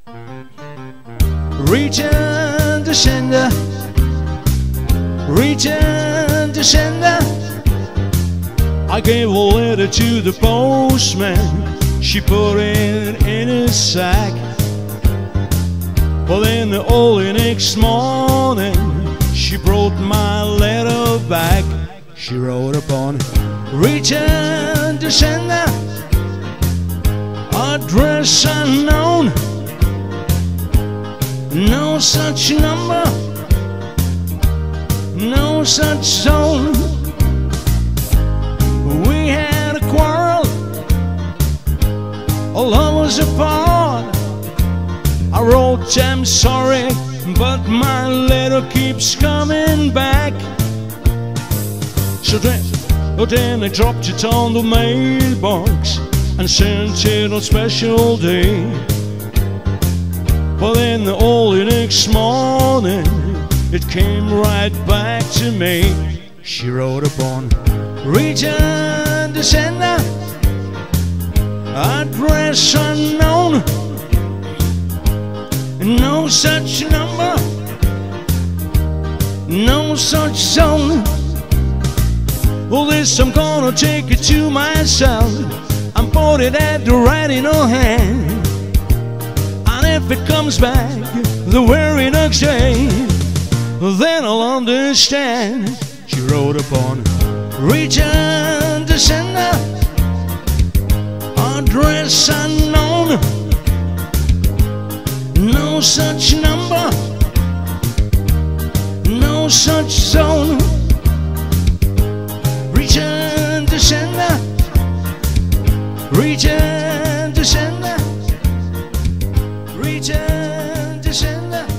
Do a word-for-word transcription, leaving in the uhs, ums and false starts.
Return to sender, return to sender. I gave a letter to the postman, she put it in his sack. But then the early next morning, she brought my letter back. She wrote upon it, return to sender, address unknown, no such number, no such zone. We had a quarrel, all lovers apart. I wrote I'm sorry, but my letter keeps coming back. So then, oh then I dropped it on the mailbox and sent it on special day. But then the early next morning, it came right back to me. She wrote upon, return to sender, address unknown, no such number, no such zone. Well, this I'm gonna take it to myself and put it at the right in her hand. And if it comes back the very next day, then I'll understand. She wrote upon, return to sender, address unknown, no such number, no such zone. Return to sender, return to sender, return to sender.